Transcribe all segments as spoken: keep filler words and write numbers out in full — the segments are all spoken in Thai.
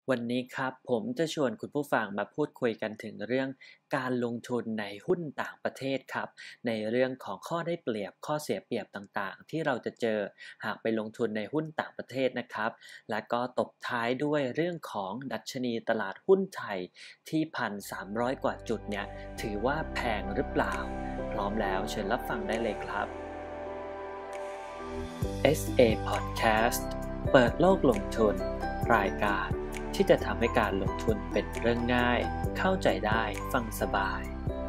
วันนี้ครับผมจะชวนคุณผู้ฟังมาพูดคุยกันถึงเรื่องการลงทุนในหุ้นต่างประเทศครับในเรื่องของข้อได้เปรียบข้อเสียเปรียบต่างๆที่เราจะเจอหากไปลงทุนในหุ้นต่างประเทศนะครับและก็ตบท้ายด้วยเรื่องของดัชนีตลาดหุ้นไทยที่หนึ่งพันสามร้อยกว่าจุดเนี่ยถือว่าแพงหรือเปล่าพร้อมแล้วเชิญรับฟังได้เลยครับ เอส เอ Podcast เปิดโลกลงทุนรายการที่จะทำให้การลงทุนเป็นเรื่องง่ายเข้าใจได้ฟังสบาย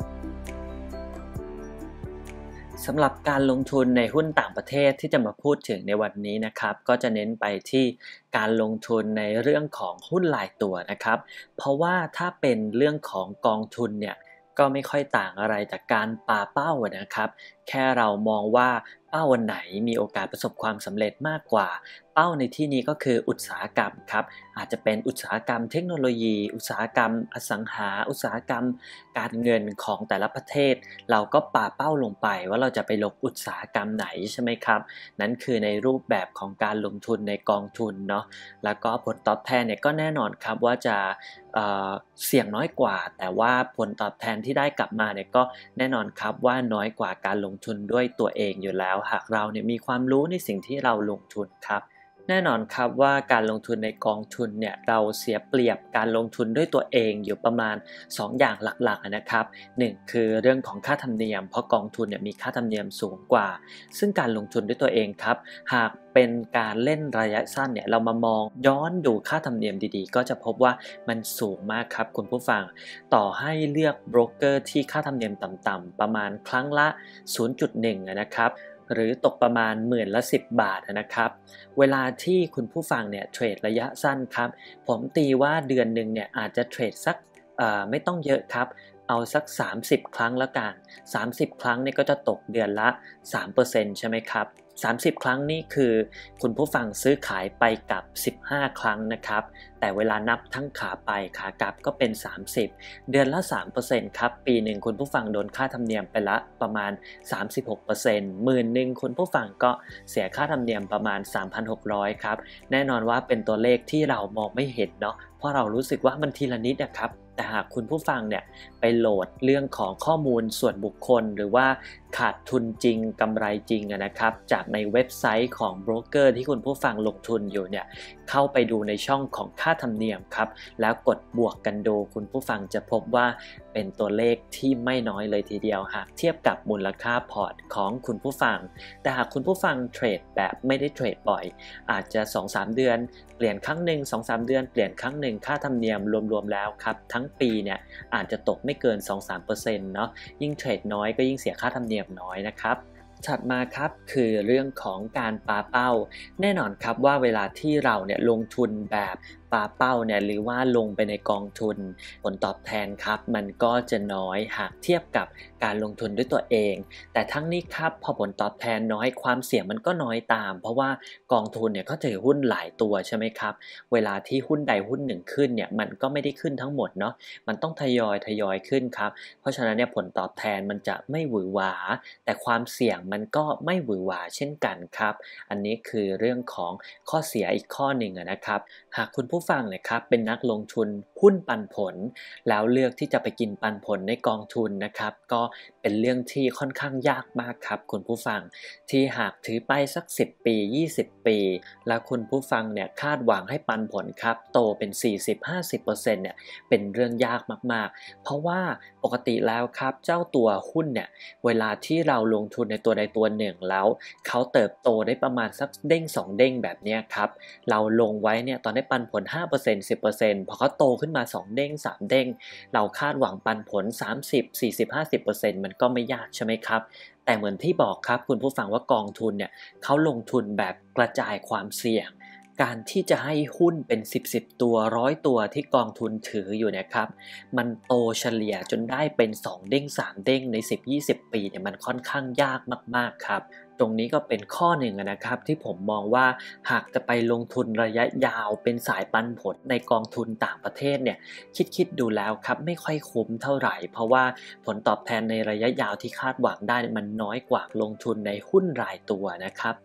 สำหรับการลงทุนในหุ้นต่างประเทศที่จะมาพูดถึงในวันนี้นะครับก็จะเน้นไปที่การลงทุนในเรื่องของหุ้นรายตัวนะครับเพราะว่าถ้าเป็นเรื่องของกองทุนเนี่ยก็ไม่ค่อยต่างอะไรจากการปาเป้านะครับแค่เรามองว่าเป้าวันไหนมีโอกาสประสบความสำเร็จมากกว่าเป้าในที่นี้ก็คืออุตสาหกรรมครับอาจจะเป็นอุตสาหกรรมเทคโนโลยีอุตสาหกรรมอสังหาอุตสาหกรรมการเงินของแต่ละประเทศเราก็ปาเป้าลงไปว่าเราจะไปลงอุตสาหกรรมไหนใช่ไหมครับนั่นคือในรูปแบบของการลงทุนในกองทุนเนาะแล้วก็ผลตอบแทนเนี่ยก็แน่นอนครับว่าจะเอ่อเสี่ยงน้อยกว่าแต่ว่าผลตอบแทนที่ได้กลับมาเนี่ยก็แน่นอนครับว่าน้อยกว่าการลงทุนด้วยตัวเองอยู่แล้วหากเราเนี่ยมีความรู้ในสิ่งที่เราลงทุนครับแน่นอนครับว่าการลงทุนในกองทุนเนี่ยเราเสียเปรียบการลงทุนด้วยตัวเองอยู่ประมาณสองอย่างหลักๆนะครับหนึ่งคือเรื่องของค่าธรรมเนียมเพราะกองทุนเนี่ยมีค่าธรรมเนียมสูงกว่าซึ่งการลงทุนด้วยตัวเองครับหากเป็นการเล่นระยะสั้นเนี่ยเรามามองย้อนดูค่าธรรมเนียมดีๆก็จะพบว่ามันสูงมากครับคุณผู้ฟังต่อให้เลือกโบรกเกอร์ที่ค่าธรรมเนียมต่ำๆประมาณครั้งละ ศูนย์จุดหนึ่ง นะครับหรือตกประมาณหมื่นละสิบบาทนะครับเวลาที่คุณผู้ฟังเนี่ยเทรดระยะสั้นครับผมตีว่าเดือนหนึ่งเนี่ยอาจจะเทรดสักเอ่อไม่ต้องเยอะครับเอาสักสามสิบครั้งแล้วกันสามสิบครั้งเนี่ยก็จะตกเดือนละ สามเปอร์เซ็นต์ ใช่ไหมครับสามสิบครั้งนี่คือคุณผู้ฟังซื้อขายไปกับสิบห้าครั้งนะครับแต่เวลานับทั้งขาไปขากลับก็เป็นสามสิบเดือนละ สามเปอร์เซ็นต์ ครับปีหนึ่งคุณผู้ฟังโดนค่าธรรมเนียมไปละประมาณ สามสิบหกเปอร์เซ็นต์ หมื่นหนึ่งคุณผู้ฟังก็เสียค่าธรรมเนียมประมาณ สามพันหกร้อย ครับแน่นอนว่าเป็นตัวเลขที่เรามองไม่เห็นเนาะเพราะเรารู้สึกว่ามันทีละนิดนะครับแต่หากคุณผู้ฟังเนี่ยไปโหลดเรื่องของข้อมูลส่วนบุคคลหรือว่าขาดทุนจริงกำไรจริงนะครับจากในเว็บไซต์ของโบรกเกอร์ที่คุณผู้ฟังลงทุนอยู่เนี่ยเข้าไปดูในช่องของค่าธรรมเนียมครับแล้วกดบวกกันดูคุณผู้ฟังจะพบว่าเป็นตัวเลขที่ไม่น้อยเลยทีเดียวหากเทียบกับมูลค่าพอร์ตของคุณผู้ฟังแต่หากคุณผู้ฟังเทรดแบบไม่ได้เทรดบ่อยอาจจะ สองถึงสาม เดือนเปลี่ยนครั้งหนึ่ง สองถึงสาม เดือนเปลี่ยนครั้งหนึ่งค่าธรรมเนียมรวมๆแล้วครับทั้งปีเนี่ยอาจจะตกไม่เกิน สองถึงสามเปอร์เซ็นต์ เนาะยิ่งเทรดน้อยก็ยิ่งเสียค่าธรรมเนียมน้อยนะครับถัดมาครับคือเรื่องของการปาเป้าแน่นอนครับว่าเวลาที่เราเนี่ยลงทุนแบบปาเป้าเนี่ยหรือว่าลงไปในกองทุนผลตอบแทนครับมันก็จะน้อยหากเทียบกับการลงทุนด้วยตัวเองแต่ทั้งนี้ครับพอผลตอบแทนน้อยความเสี่ยงมันก็น้อยตามเพราะว่ากองทุนเนี่ยเขาถือหุ้นหลายตัวใช่ไหมครับเวลาที่หุ้นใดหุ้นหนึ่งขึ้นเนี่ยมันก็ไม่ได้ขึ้นทั้งหมดเนาะมันต้องทยอยทยอยขึ้นครับเพราะฉะนั้นเนี่ยผลตอบแทนมันจะไม่หวือหวาแต่ความเสี่ยงมันก็ไม่หวือหวาเช่นกันครับอันนี้คือเรื่องของข้อเสียอีกข้อหนึ่งนะครับหากคุณผู้ฟังเนี่ยครับเป็นนักลงทุนหุ้นปันผลแล้วเลือกที่จะไปกินปันผลในกองทุนนะครับก็เป็นเรื่องที่ค่อนข้างยากมากครับคุณผู้ฟังที่หากถือไปสักสิบปียี่สิบปีแล้วคุณผู้ฟังเนี่ยคาดหวังให้ปันผลครับโตเป็น สี่สิบถึงห้าสิบเปอร์เซ็นต์ เนี่ยเป็นเรื่องยากมากๆเพราะว่าปกติแล้วครับเจ้าตัวหุ้นเนี่ยเวลาที่เราลงทุนในตัวใดตัวหนึ่งแล้วเขาเติบโตได้ประมาณสักเด้งสองเด้งแบบนี้ครับเราลงไว้เนี่ยตอนได้ปันผล ห้าเปอร์เซ็นต์ สิบเปอร์เซ็นต์ พอเขาโตขึ้นมาสองเด้งสามเด้งเราคาดหวังปันผลสามสิบ สี่สิบ ห้าสิบเปอร์เซ็นต์ มันก็ไม่ยากใช่ไหมครับแต่เหมือนที่บอกครับคุณผู้ฟังว่ากองทุนเนี่ยเขาลงทุนแบบกระจายความเสี่ยงการที่จะให้หุ้นเป็นสิบ สิบตัวร้อยตัวที่กองทุนถืออยู่นะครับมันโตเฉลี่ยจนได้เป็นสองเด้งสามเด้งใน สิบถึงยี่สิบ ปีเนี่ยมันค่อนข้างยากมากๆครับตรงนี้ก็เป็นข้อหนึ่งนะครับที่ผมมองว่าหากจะไปลงทุนระยะยาวเป็นสายปันผลในกองทุนต่างประเทศเนี่ยคิดๆดูแล้วครับไม่ค่อยคุ้มเท่าไหร่เพราะว่าผลตอบแทนในระยะยาวที่คาดหวังได้มันน้อยกว่าลงทุนในหุ้นรายตัวนะครับ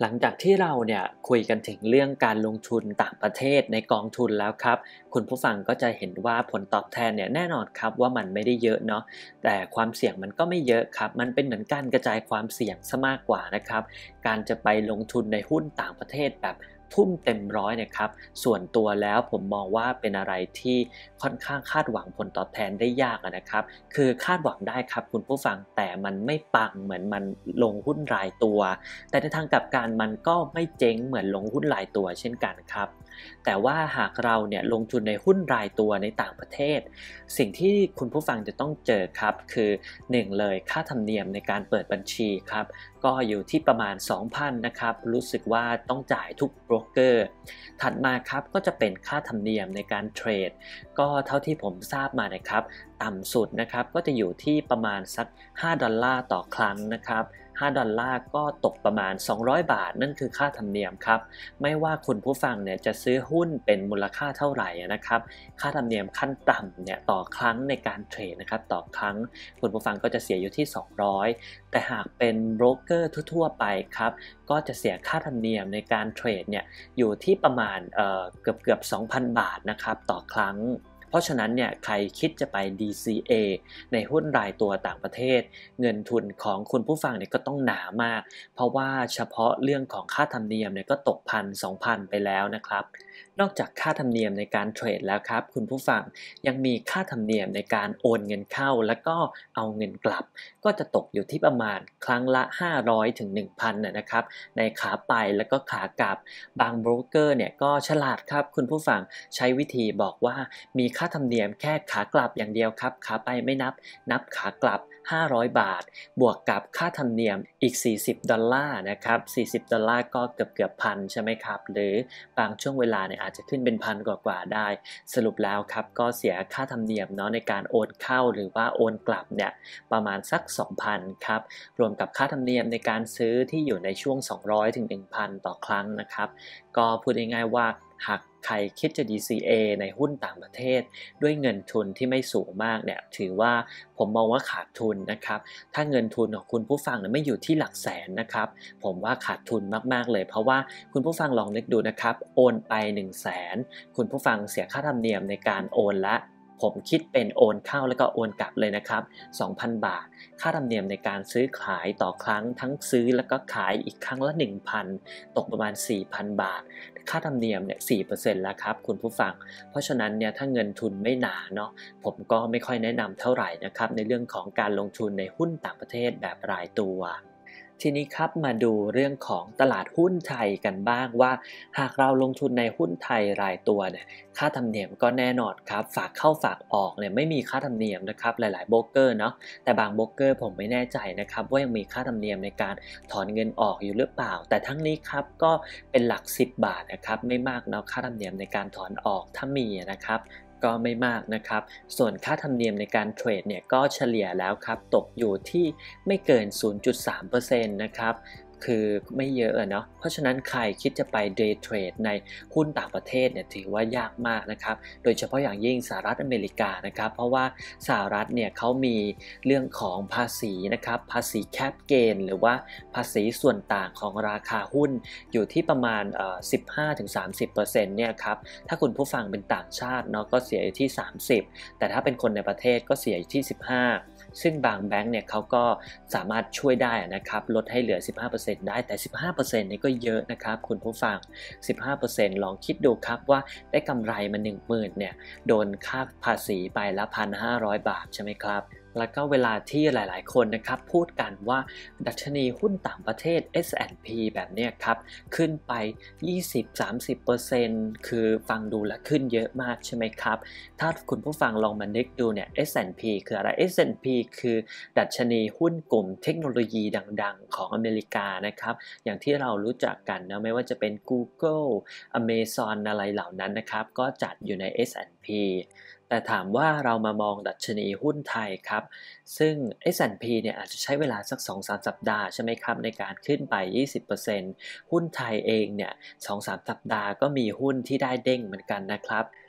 หลังจากที่เราเนี่ยคุยกันถึงเรื่องการลงทุนต่างประเทศในกองทุนแล้วครับคุณผู้ฟังก็จะเห็นว่าผลตอบแทนเนี่ยแน่นอนครับว่ามันไม่ได้เยอะเนาะแต่ความเสี่ยงมันก็ไม่เยอะครับมันเป็นเหมือนการกระจายความเสี่ยงซะมากกว่านะครับการจะไปลงทุนในหุ้นต่างประเทศแบบทุ่มเต็มร้อยเนี่ยครับส่วนตัวแล้วผมมองว่าเป็นอะไรที่ค่อนข้างคาดหวังผลตอบแทนได้ยากนะครับคือคาดหวังได้ครับคุณผู้ฟังแต่มันไม่ปังเหมือนมันลงหุ้นรายตัวแต่ในทางกลับกันมันก็ไม่เจ๊งเหมือนลงหุ้นรายตัวเช่นกันครับแต่ว่าหากเราเนี่ยลงทุนในหุ้นรายตัวในต่างประเทศสิ่งที่คุณผู้ฟังจะต้องเจอครับคือหนึ่งเลยค่าธรรมเนียมในการเปิดบัญชีครับก็อยู่ที่ประมาณ สองพัน นะครับรู้สึกว่าต้องจ่ายทุกโบรกเกอร์ถัดมาครับก็จะเป็นค่าธรรมเนียมในการเทรดก็เท่าที่ผมทราบมานะครับต่ำสุดนะครับก็จะอยู่ที่ประมาณสักห้าดอลลาร์ต่อครั้งนะครับห้าดอลลาร์ก็ตกประมาณสองร้อยบาทนั่นคือค่าธรรมเนียมครับไม่ว่าคุณผู้ฟังเนี่ยจะซื้อหุ้นเป็นมูลค่าเท่าไหร่นะครับค่าธรรมเนียมขั้นต่ำเนี่ยต่อครั้งในการเทรดนะครับต่อครั้งคุณผู้ฟังก็จะเสียอยู่ที่สองร้อยแต่หากเป็นโบรกเกอร์ทั่วๆไปครับก็จะเสียค่าธรรมเนียมในการเทรดเนี่ยอยู่ที่ประมาณเอ่อเกือบๆ สองพัน บาทนะครับต่อครั้งเพราะฉะนั้นเนี่ยใครคิดจะไป ดี ซี เอ ในหุ้นรายตัวต่างประเทศเงินทุนของคุณผู้ฟังเนี่ยก็ต้องหนามากเพราะว่าเฉพาะเรื่องของค่าธรรมเนียมเนี่ยก็ตกพันสองพันไปแล้วนะครับนอกจากค่าธรรมเนียมในการเทรดแล้วครับคุณผู้ฟังยังมีค่าธรรมเนียมในการโอนเงินเข้าแล้วก็เอาเงินกลับก็จะตกอยู่ที่ประมาณครั้งละห้าร้อยถึง หนึ่งพัน นะนะครับในขาไปแล้วก็ขากลับบางโบรกเกอร์เนี่ยก็ฉลาดครับคุณผู้ฟังใช้วิธีบอกว่ามีค่าธรรมเนียมแค่ขากลับอย่างเดียวครับขาไปไม่นับนับขากลับห้าร้อยบาทบวกกับค่าธรรมเนียมอีกสี่สิบดอลลาร์นะครับสี่สิบดอลลาร์ก็เกือบๆพันใช่ไหมครับหรือบางช่วงเวลาเนี่ยอาจจะขึ้นเป็นพันกว่าๆได้สรุปแล้วครับก็เสียค่าธรรมเนียมเนาะในการโอนเข้าหรือว่าโอนกลับเนี่ยประมาณสัก สองพัน ครับรวมกับค่าธรรมเนียมในการซื้อที่อยู่ในช่วงสองร้อยถึง หนึ่งพัน ต่อครั้งนะครับก็พูดง่ายๆว่าหากใครคิดจะ ดี ซี เอ ในหุ้นต่างประเทศด้วยเงินทุนที่ไม่สูงมากเนี่ยถือว่าผมมองว่าขาดทุนนะครับถ้าเงินทุนของคุณผู้ฟังเนี่ยไม่อยู่ที่หลักแสนนะครับผมว่าขาดทุนมากๆเลยเพราะว่าคุณผู้ฟังลองนึกดูนะครับโอนไป หนึ่งแสน คุณผู้ฟังเสียค่าธรรมเนียมในการโอนละผมคิดเป็นโอนเข้าแล้วก็โอนกลับเลยนะครับ สองพัน บาทค่าธรรมเนียมในการซื้อขายต่อครั้งทั้งซื้อแล้วก็ขายอีกครั้งละ หนึ่งพัน ตกประมาณ สี่พัน บาทค่าธรรมเนียมเนี่ย สี่เปอร์เซ็นต์ แล้วครับคุณผู้ฟังเพราะฉะนั้นเนี่ยถ้าเงินทุนไม่หนาเนาะผมก็ไม่ค่อยแนะนำเท่าไหร่นะครับในเรื่องของการลงทุนในหุ้นต่างประเทศแบบรายตัวทีนี้ครับมาดูเรื่องของตลาดหุ้นไทยกันบ้างว่าหากเราลงทุนในหุ้นไทยรายตัวเนี่ยค่าธรรมเนียมก็แน่นอนครับฝากเข้าฝากออกเนี่ยไม่มีค่าธรรมเนียมนะครับหลายๆโบรกเกอร์เนาะแต่บางโบรกเกอร์ผมไม่แน่ใจนะครับว่ายังมีค่าธรรมเนียมในการถอนเงินออกอยู่หรือเปล่าแต่ทั้งนี้ครับก็เป็นหลักสิบบาทนะครับไม่มากเนาะค่าธรรมเนียมในการถอนออกถ้ามีนะครับก็ไม่มากนะครับส่วนค่าธรรมเนียมในการเทรดเนี่ยก็เฉลี่ยแล้วครับตกอยู่ที่ไม่เกิน ศูนย์จุดสามเปอร์เซ็นต์ นะครับคือไม่เยอะเนาะเพราะฉะนั้นใครคิดจะไป day trade ในหุ้นต่างประเทศเนี่ยถือว่ายากมากนะครับโดยเฉพาะอย่างยิ่งสหรัฐอเมริกานะครับเพราะว่าสหรัฐเนี่ยเขามีเรื่องของภาษีนะครับภาษี cap gain หรือว่าภาษีส่วนต่างของราคาหุ้นอยู่ที่ประมาณเอ่อ สิบห้าถึงสามสิบเปอร์เซ็นต์ เนี่ยครับถ้าคุณผู้ฟังเป็นต่างชาติเนาะก็เสียอยู่ที่สามสิบแต่ถ้าเป็นคนในประเทศก็เสียอยู่ที่สิบห้าซึ่งบางแบงก์เนี่ยเขาก็สามารถช่วยได้นะครับลดให้เหลือ สิบห้าเปอร์เซ็นต์ ได้แต่ สิบห้าเปอร์เซ็นต์ นี่ก็เยอะนะครับคุณผู้ฟัง สิบห้าเปอร์เซ็นต์ ลองคิดดูครับว่าได้กำไรมา หนึ่งหมื่น เนี่ยโดนค่าภาษีไปละ หนึ่งพันห้าร้อย บาทใช่ไหมครับแล้วก็เวลาที่หลายๆคนนะครับพูดกันว่าดัชนีหุ้นต่างประเทศ เอส แอนด์ พี แบบเนี้ยครับขึ้นไป ยี่สิบถึงสามสิบเปอร์เซ็นต์ คือฟังดูแล้วขึ้นเยอะมากใช่ไหมครับถ้าคุณผู้ฟังลองมานึกดูเนี่ย เอส แอนด์ พี คืออะไร เอส แอนด์ พี คือดัชนีหุ้นกลุ่มเทคโนโลยีดังๆของอเมริกานะครับอย่างที่เรารู้จักกันนะไม่ว่าจะเป็น Google Amazon อะไรเหล่านั้นนะครับก็จัดอยู่ใน เอส แอนด์ พี แต่ถามว่าเรามามองดัชนีหุ้นไทยครับซึ่ง เอส แอนด์ พี เนี่ยอาจจะใช้เวลาสัก สองถึงสาม สัปดาห์ใช่ไหมครับในการขึ้นไป ยี่สิบเปอร์เซ็นต์ หุ้นไทยเองเนี่ย สองถึงสาม สัปดาห์ก็มีหุ้นที่ได้เด้งเหมือนกันนะครับ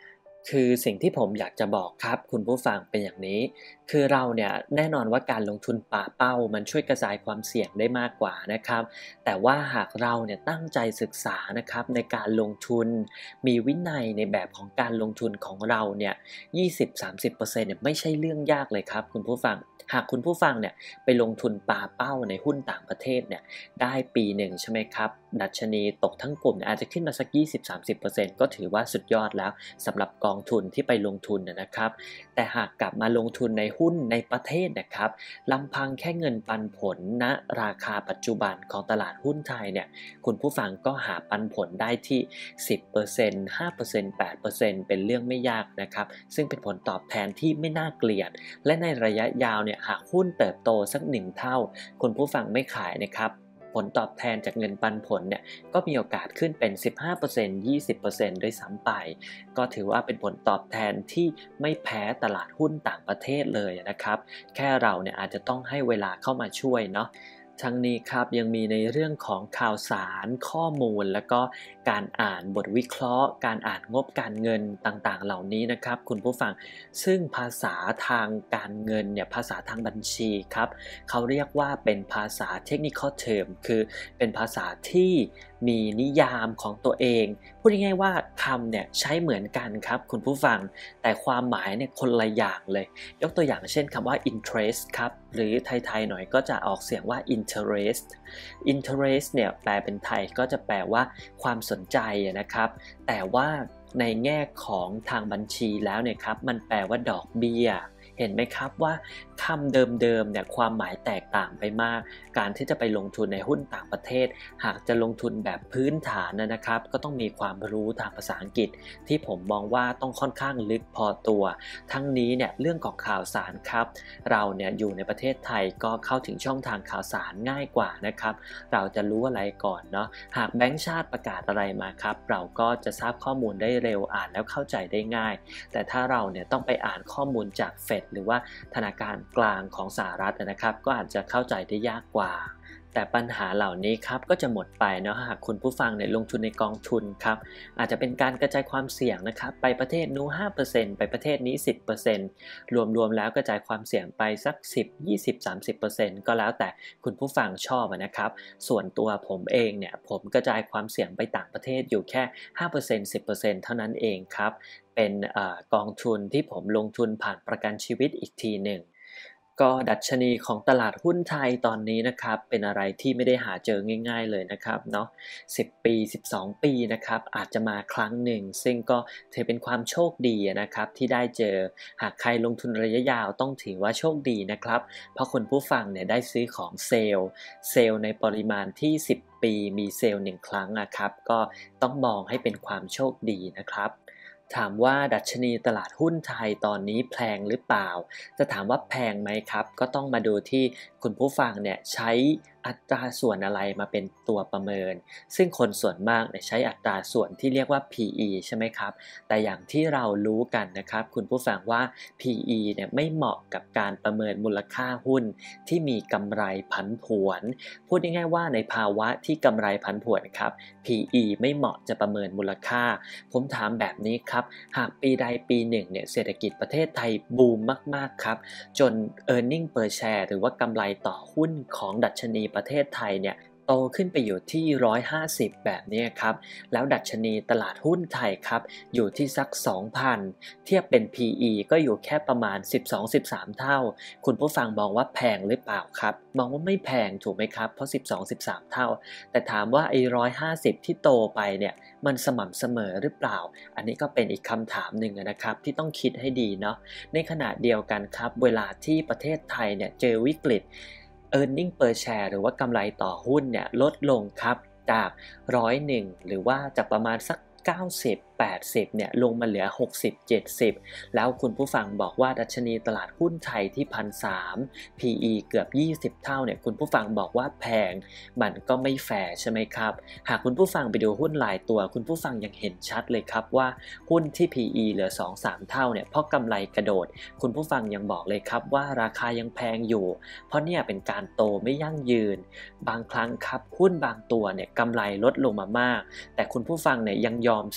คือสิ่งที่ผมอยากจะบอกครับคุณผู้ฟังเป็นอย่างนี้คือเราเนี่ยแน่นอนว่าการลงทุนป่าเป้ามันช่วยกระจายความเสี่ยงได้มากกว่านะครับแต่ว่าหากเราเนี่ยตั้งใจศึกษานะครับในการลงทุนมีวินัยในแบบของการลงทุนของเราเนี่ยยี่สิบถึงสามสิบเปอร์เซ็นต์เปอร์เซ็นต์เนี่ยไม่ใช่เรื่องยากเลยครับคุณผู้ฟังหากคุณผู้ฟังเนี่ยไปลงทุนป่าเป้าในหุ้นต่างประเทศเนี่ยได้ปีหนึ่งใช่ไหมครับดัชนีตกทั้งกลุ่มอาจจะขึ้นมาสัก ยี่สิบถึงสามสิบเปอร์เซ็นต์ ก็ถือว่าสุดยอดแล้วสำหรับกองทุนที่ไปลงทุนนะครับแต่หากกลับมาลงทุนในหุ้นในประเทศนะครับลำพังแค่เงินปันผลณราคาปัจจุบันของตลาดหุ้นไทยเนี่ยคุณผู้ฟังก็หาปันผลได้ที่ สิบเปอร์เซ็นต์ ห้าเปอร์เซ็นต์ แปดเปอร์เซ็นต์ เป็นเรื่องไม่ยากนะครับซึ่งเป็นผลตอบแทนที่ไม่น่าเกลียดและในระยะยาวเนี่ยหากหุ้นเติบโตสักหนึ่งเท่าคุณผู้ฟังไม่ขายนะครับผลตอบแทนจากเงินปันผลเนี่ยก็มีโอกาสขึ้นเป็น สิบห้าเปอร์เซ็นต์ ยี่สิบเปอร์เซ็นต์ ด้วยซ้ำไปก็ถือว่าเป็นผลตอบแทนที่ไม่แพ้ตลาดหุ้นต่างประเทศเลยนะครับแค่เราเนี่ยอาจจะต้องให้เวลาเข้ามาช่วยเนาะทั้งนี้ครับยังมีในเรื่องของข่าวสารข้อมูลแล้วก็การอ่านบทวิเคราะห์การอ่านงบการเงินต่างๆเหล่านี้นะครับคุณผู้ฟังซึ่งภาษาทางการเงินเนี่ยภาษาทางบัญชีครับเขาเรียกว่าเป็นภาษา technical term คือเป็นภาษาที่มีนิยามของตัวเองพูดง่ายๆว่าคำเนี่ยใช้เหมือนกันครับคุณผู้ฟังแต่ความหมายเนี่ยคนละอย่างเลยยกตัวอย่างเช่นคำว่า interest ครับหรือไทยๆหน่อยก็จะออกเสียงว่า interest interest เนี่ยแปลเป็นไทยก็จะแปลว่าความสนใจนะครับแต่ว่าในแง่ของทางบัญชีแล้วเนี่ยครับมันแปลว่าดอกเบี้ยเห็นไหมครับว่าคำเดิมๆเนี่ยความหมายแตกต่างไปมากการที่จะไปลงทุนในหุ้นต่างประเทศหากจะลงทุนแบบพื้นฐานนะครับก็ต้องมีความรู้ทางภาษาอังกฤษที่ผมมองว่าต้องค่อนข้างลึกพอตัวทั้งนี้เนี่ยเรื่องของข่าวสารครับเราเนี่ยอยู่ในประเทศไทยก็เข้าถึงช่องทางข่าวสารง่ายกว่านะครับเราจะรู้อะไรก่อนเนาะหากแบงก์ชาติประกาศอะไรมาครับเราก็จะทราบข้อมูลได้เร็วอ่านแล้วเข้าใจได้ง่ายแต่ถ้าเราเนี่ยต้องไปอ่านข้อมูลจากเฟดหรือว่าธนาคารกลางของสหรัฐนะครับก็อาจจะเข้าใจได้ยากกว่าแต่ปัญหาเหล่านี้ครับก็จะหมดไปเนาะหากคุณผู้ฟังเนี่ยลงทุนในกองทุนครับอาจจะเป็นการกระจายความเสี่ยงนะครับไปประเทศนู้น ห้าเปอร์เซ็นต์ ไปประเทศนี้ สิบเปอร์เซ็นต์ รวมๆแล้วกระจายความเสี่ยงไปสักสิบ ยี่สิบ สามสิบเปอร์เซ็นต์ ก็แล้วแต่คุณผู้ฟังชอบนะครับส่วนตัวผมเองเนี่ยผมกระจายความเสี่ยงไปต่างประเทศอยู่แค่ ห้าเปอร์เซ็นต์ สิบเปอร์เซ็นต์ เท่านั้นเองครับเป็นเอ่อกองทุนที่ผมลงทุนผ่านประกันชีวิตอีกทีหนึ่งก็ดัชนีของตลาดหุ้นไทยตอนนี้นะครับเป็นอะไรที่ไม่ได้หาเจอง่ายๆเลยนะครับเนาะสิบปีสิบสองปีนะครับอาจจะมาครั้งหนึ่งซึ่งก็ถือเป็นความโชคดีนะครับที่ได้เจอหากใครลงทุนระยะยาวต้องถือว่าโชคดีนะครับเพราะคนผู้ฟังเนี่ยได้ซื้อของเซลล์เซลล์ในปริมาณที่สิบปีมีเซลล์หนึ่งครั้งนะครับก็ต้องมองให้เป็นความโชคดีนะครับถามว่าดัชนีตลาดหุ้นไทยตอนนี้แพงหรือเปล่าจะถามว่าแพงไหมครับก็ต้องมาดูที่คุณผู้ฟังเนี่ยใช้อัตราส่วนอะไรมาเป็นตัวประเมินซึ่งคนส่วนมากเนี่ยใช้อัตราส่วนที่เรียกว่า พี อี ใช่ไหมครับแต่อย่างที่เรารู้กันนะครับคุณผู้ฟังว่า พี อี เนี่ยไม่เหมาะกับการประเมินมูลค่าหุ้นที่มีกำไรผันผวนพูดง่ายๆว่าในภาวะที่กำไรผันผวนครับ พี อี ไม่เหมาะจะประเมินมูลค่าผมถามแบบนี้ครับหากปีใดปีหนึ่งเนี่ยเศรษฐกิจประเทศไทยบูมมากๆครับจน earning per share หรือว่ากำไรต่อหุ้นของดัชนีประเทศไทยเนี่ยโตขึ้นไปอยู่ที่หนึ่งร้อยห้าสิบแบบนี้ครับแล้วดัชนีตลาดหุ้นไทยครับอยู่ที่สัก สองพัน เทียบเป็น พี อี ก็อยู่แค่ประมาณ สิบสอง สิบสาม เท่าคุณผู้ฟังมองว่าแพงหรือเปล่าครับมองว่าไม่แพงถูกไหมครับเพราะ สิบสอง สิบสาม เท่าแต่ถามว่าไอ้หนึ่งร้อยห้าสิบที่โตไปเนี่ยมันสม่ำเสมอหรือเปล่าอันนี้ก็เป็นอีกคำถามหนึ่งนะครับที่ต้องคิดให้ดีเนาะในขณะเดียวกันครับเวลาที่ประเทศไทยเนี่ยเจอวิกฤตearning per share หรือว่ากำไรต่อหุ้นเนี่ยลดลงครับจากหนึ่งร้อยเอ็ดหรือว่าจากประมาณสักเก้าสิบ แปดสิบเนี่ยลงมาเหลือหกสิบ เจ็ดสิบแล้วคุณผู้ฟังบอกว่าดัชนีตลาดหุ้นไทยที่ หนึ่งพันสามร้อย พี อี เกือบยี่สิบเท่าเนี่ยคุณผู้ฟังบอกว่าแพงมันก็ไม่แฟร์ใช่ไหมครับหากคุณผู้ฟังไปดูหุ้นรายตัวคุณผู้ฟังยังเห็นชัดเลยครับว่าหุ้นที่ พี อี เหลือ สองถึงสาม เท่าเนี่ยเพราะกำไรกระโดดคุณผู้ฟังยังบอกเลยครับว่าราคายังแพงอยู่เพราะเนี่ยเป็นการโตไม่ยั่งยืนบางครั้งครับหุ้นบางตัวเนี่ยกำไรลดลงมามากแต่คุณผู้ฟังเนี่ยยังยอมซื้อได้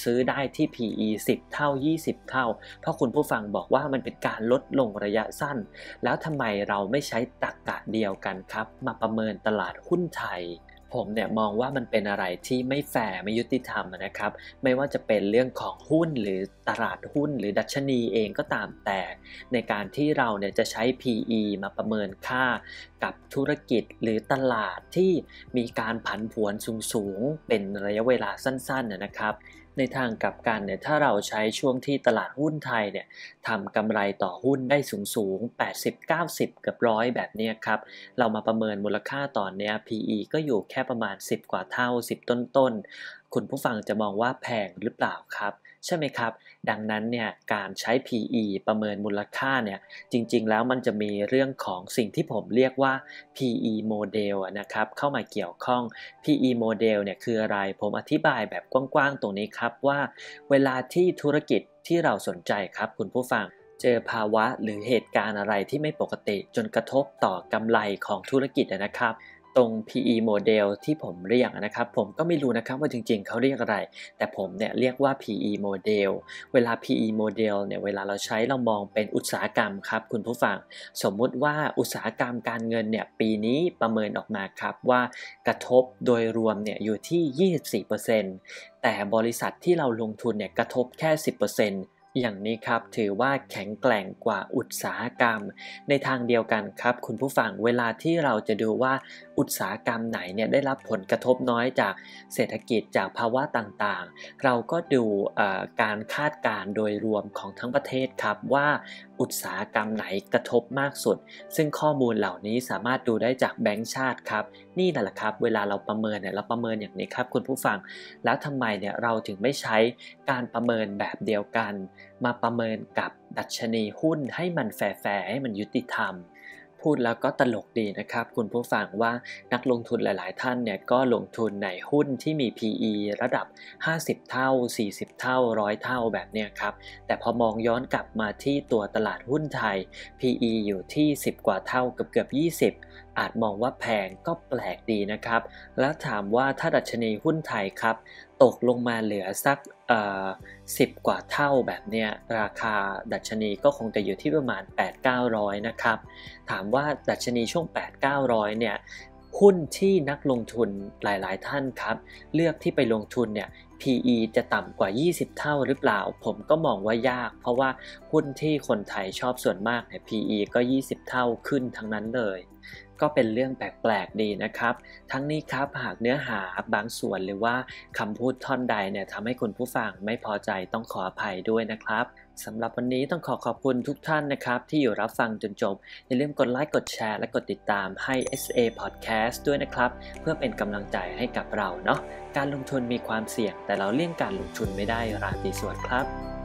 ที่ พี อี สิบเท่ายี่สิบเท่าเพราะคุณผู้ฟังบอกว่ามันเป็นการลดลงระยะสั้นแล้วทำไมเราไม่ใช้ตรรกะเดียวกันครับมาประเมินตลาดหุ้นไทยผมเนี่ยมองว่ามันเป็นอะไรที่ไม่แฟร์ไม่ยุติธรรมนะครับไม่ว่าจะเป็นเรื่องของหุ้นหรือตลาดหุ้นหรือดัชนีเองก็ตามแต่ในการที่เราเนี่ยจะใช้ พี อี มาประเมินค่ากับธุรกิจหรือตลาดที่มีการผันผวนสูงๆเป็นระยะเวลาสั้นๆนะครับในทางกลับกันเนี่ยถ้าเราใช้ช่วงที่ตลาดหุ้นไทยเนี่ยทำกำไรต่อหุ้นได้สูงๆแปดสิบ เก้าสิบเกือบร้อยแบบนี้ครับเรามาประเมินมูลค่าตอนเนี้ย พี อี ก็อยู่แค่ประมาณสิบกว่าเท่าสิบต้นๆคุณผู้ฟังจะมองว่าแพงหรือเปล่าครับใช่ไหมครับดังนั้นเนี่ยการใช้ พี อี ประเมินมูลค่าเนี่ยจริงๆแล้วมันจะมีเรื่องของสิ่งที่ผมเรียกว่า พี อี Model นะครับเข้ามาเกี่ยวข้อง พี อี Model เนี่ยคืออะไรผมอธิบายแบบกว้างๆตรงนี้ครับว่าเวลาที่ธุรกิจที่เราสนใจครับคุณผู้ฟังเจอภาวะหรือเหตุการณ์อะไรที่ไม่ปกติจนกระทบต่อกำไรของธุรกิจนะครับตรง พี อี Model ที่ผมเรียกนะครับผมก็ไม่รู้นะครับว่าจริงๆเขาเรียกอะไรแต่ผมเนี่ยเรียกว่า พี อี Model เวลา พี อี Model เนี่ยเวลาเราใช้เรามองเป็นอุตสาหกรรมครับคุณผู้ฟังสมมุติว่าอุตสาหกรรมการเงินเนี่ยปีนี้ประเมินออกมาครับว่ากระทบโดยรวมเนี่ยอยู่ที่ ยี่สิบสี่เปอร์เซ็นต์ แต่บริษัทที่เราลงทุนเนี่ยกระทบแค่ สิบเปอร์เซ็นต์อย่างนี้ครับถือว่าแข็งแกร่งกว่าอุตสาหกรรมในทางเดียวกันครับคุณผู้ฟังเวลาที่เราจะดูว่าอุตสาหกรรมไหนเนี่ยได้รับผลกระทบน้อยจากเศรษฐกิจจากภาวะต่างๆเราก็ดูการคาดการณ์โดยรวมของทั้งประเทศครับว่าอุตสาหกรรมไหนกระทบมากสุดซึ่งข้อมูลเหล่านี้สามารถดูได้จากแบงก์ชาติครับนี่แหละครับเวลาเราประเมินเนี่ยเราประเมินอย่างนี้ครับคุณผู้ฟังแล้วทำไมเนี่ยเราถึงไม่ใช้การประเมินแบบเดียวกันมาประเมินกับดัชนีหุ้นให้มันแฟร์ๆให้มันยุติธรรมพูดแล้วก็ตลกดีนะครับคุณผู้ฟังว่านักลงทุนหลายๆท่านเนี่ยก็ลงทุนในหุ้นที่มี พี อี ระดับห้าสิบเท่าสี่สิบเท่าหนึ่งร้อยเท่าแบบเนี้ยครับแต่พอมองย้อนกลับมาที่ตัวตลาดหุ้นไทย พี อี อยู่ที่สิบกว่าเท่าเกือบๆยี่สิบอาจมองว่าแพงก็แปลกดีนะครับแล้วถามว่าถ้าดัชนีหุ้นไทยครับตกลงมาเหลือสักเอ่อสิบกว่าเท่าแบบเนี้ยราคาดัชนีก็คงจะอยู่ที่ประมาณ แปดถึงเก้าร้อย นะครับถามว่าดัชนีช่วง แปดถึงเก้าร้อย เนี่ยหุ้นที่นักลงทุนหลายๆท่านครับเลือกที่ไปลงทุนเนี่ย พี อี จะต่ำกว่ายี่สิบเท่าหรือเปล่าผมก็มองว่ายากเพราะว่าหุ้นที่คนไทยชอบส่วนมากเนี่ย พี อี ก็ยี่สิบเท่าขึ้นทั้งนั้นเลยก็เป็นเรื่องแปลกๆดีนะครับทั้งนี้ครับหากเนื้อหาบางส่วนหรือว่าคำพูดท่อนใดเนี่ยทำให้คุณผู้ฟังไม่พอใจต้องขออภัยด้วยนะครับสำหรับวันนี้ต้องขอขอบคุณทุกท่านนะครับที่อยู่รับฟังจนจบอย่าลืมกดไลค์กดแชร์และกดติดตามให้ เอส เอ Podcast ด้วยนะครับเพื่อเป็นกำลังใจให้กับเราเนาะการลงทุนมีความเสี่ยงแต่เราเลี่ยงการลงทุนไม่ได้ราตรีสวัสดิ์ครับ